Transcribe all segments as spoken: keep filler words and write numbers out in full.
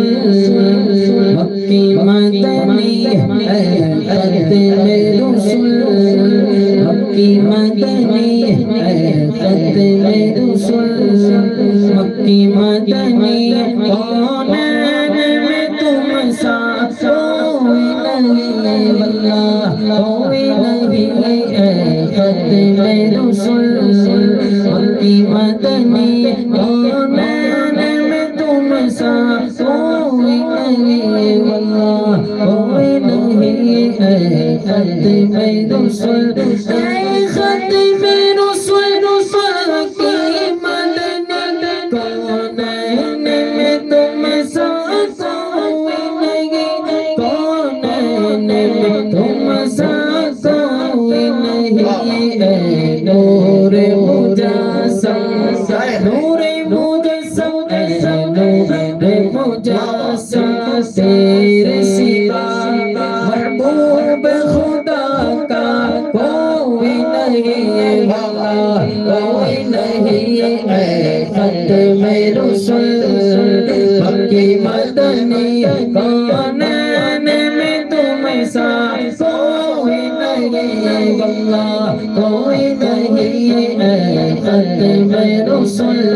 مکی مدنی اے ختم رسول مکی مدنی اے ختم رسول مکی مدنی کونین میں تم سا کوئی نہیں واللہ کوئی نہیں اے ختم رسول مکی مدنی کونین میں تم سا کوئی نہیں واللہ کوئی نہیں اے ختم رسول اے ختم رسول مکی مدنی کونین میں تم سا کوئی نہیں کونین میں تم سا کوئی نہیں اے نور مجسم نور مجسم اے نور مجسم تیرے سوا محبوب خدا کا کوئی نہیں واللہ کوئی نہیں اے ختم رسول مکی مدنی کونین میں تم سا کوئی نہیں واللہ کوئی نہیں اے ختم رسول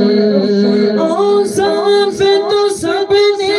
اوصاف تو سب نے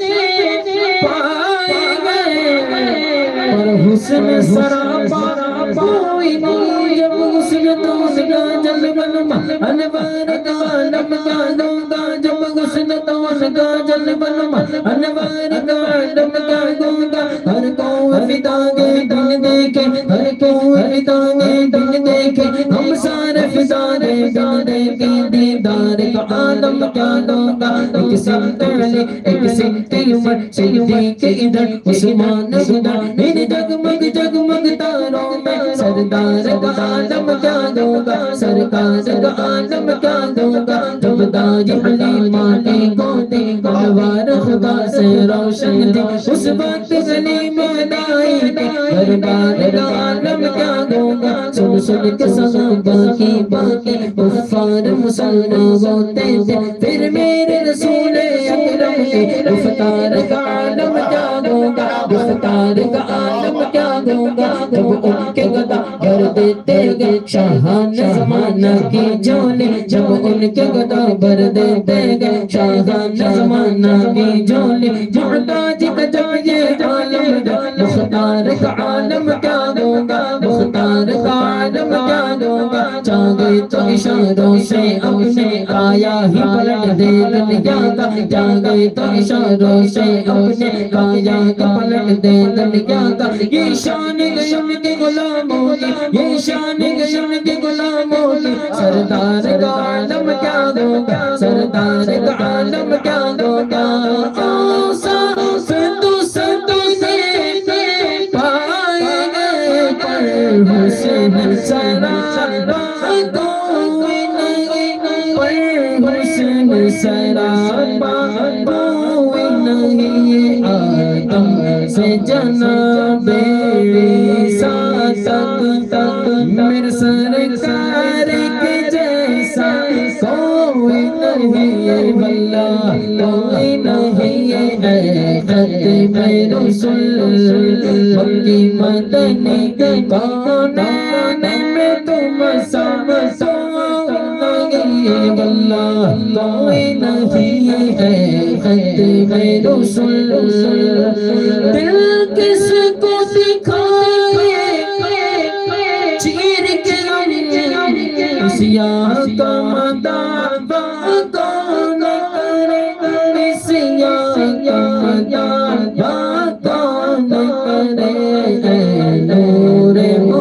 پائے گئے پر حسن سراپا کوئی نہیں جب حسن تو اس کا جلوہ نما انوار کا عالم کا گونگا جب حسن تو اس کا جلوہ نما انوار کا عالم کا گونگا ہر کوئی فدا گئے دل دیکھے ہر کوئی فدا گئے دل دیکھے ہم سارے فدا گئے دل دیکھے دیدار کا عالم کیا گونگا ایک سمت علی ایک سمت عمر صدیق ادھر عثمان ادھر ان جگمگ جگمگ تاروں میں سردار کا عالم کیا گونگا سرکار کا عالم کیا گونگا جب داج علی مالی کو دی انوار خدا سے روشن تھی اس وقت گلی میں لائی تھی دربار کا عالم کیا گونگا سن سن کے صحابہ کی باتیں کفار مسلمان ہوتے تھے پھر میرے رسول اکرم کی گفتار کا عالم کیا گونگا گفتار کا عالم کیا گونگا جب ان کے گدا بھر دیتے گئے شاہان زمانہ کی جھولی جب ان کے گدا بھر دیتے گئے شاہان زمانہ کی جھولی محتاج کا جب یہ عالم مختار کا عالم کیا گونگا مختار کا عالم کیا گونگا چاہے تو اشاروں سے اپنے آیا ہی پلٹ دے دنیا کا چاہے تو اشاروں سے اپنے آیا کا پلٹ دے دنیا کا یہ شان غیم کے غلاموں کی یہ شان غیم کے غلاموں کی سردار کا عالم کیا گونگا سردار کا عالم کیا گونگا اوصاف تو سب نے پائے گئے پر حسن سراپا کوئی نہیں پر حسن سراپا کوئی نہیں آدم سے جناب عیسیٰ تک میرے سرکار کے جیسا کوئی نہیں واللہ کوئی نہیں اے ختم رسول مکی مدنی کونین میں تم سا نہیں واللہ کوئی نہیں اے ختم رسول دل کس کو دکھائے چیر کے سیاہ کا مدار کون کرے سیاہ کا مدار کون کرے نور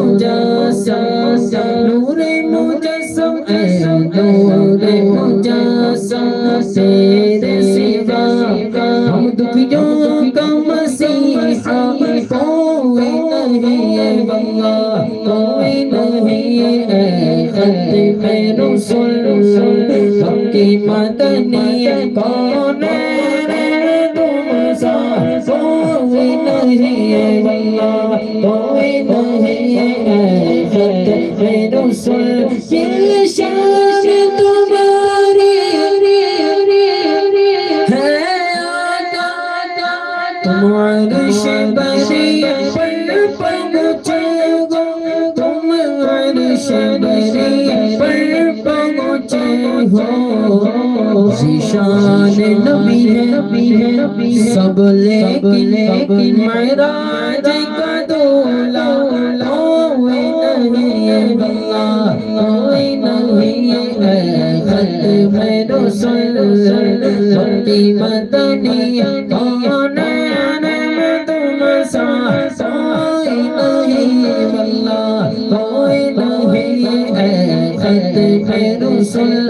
مجسم نور مجسم اے نور مجسم تیرے سوا ہم دکھیوں کا مسیحا کوئی نہیں واللہ کوئی نہیں اے ختم رسول مکی مدنی کونین میں تم سا کوئی نہیں واللہ کوئی نہیں اے ختم رسول یہ شان تمہاری ہے آج تم عرش بری پر پہنچے ہو تم عرش بری پر پہنچے ہو ذیشان نبی ہے سب لیکن معراج کا دولا کوئی نہیں اللہ کوئی نہیں اے ختم رسول مکی مدنی کون تم سا کوئی نہیں اللہ کوئی نہیں اے ختم رسول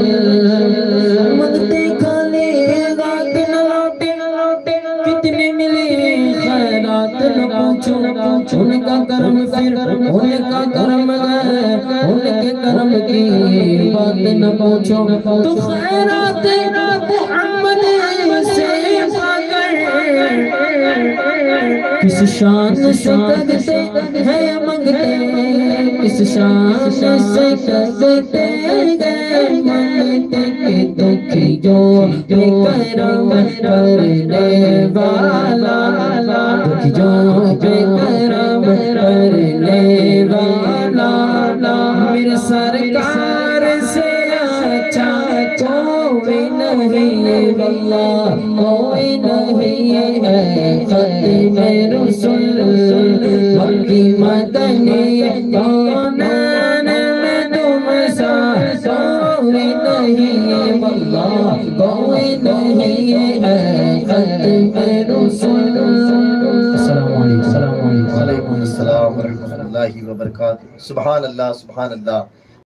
مدتے کھالے رات نہ کتنے ملے خیرات نہ پوچھو ان کا کرم پھر ان کا کرم ہے ان کے کرم کی بات نہ پوچھو تو خیرات محمد سے پا کر کس شان سے تگتے ہیں منگتے کس شان سے تگتے ہیں منگتے کہ دکھی جو بے کرم کرنے والا دکھی جو بے کرم کرنے والا میرے سرکار سے اچھا کوئی نہیں واللہ کوئی نہیں اے ختم رسول مکی مدنی کونین میں تم سا کوئی نہیں واللہ کوئی نہیں اے ختم رسول السلام علیکم وعلیکم السلام ورحمۃ اللہ وبرکاتہ. سبحان اللہ سبحان اللہ.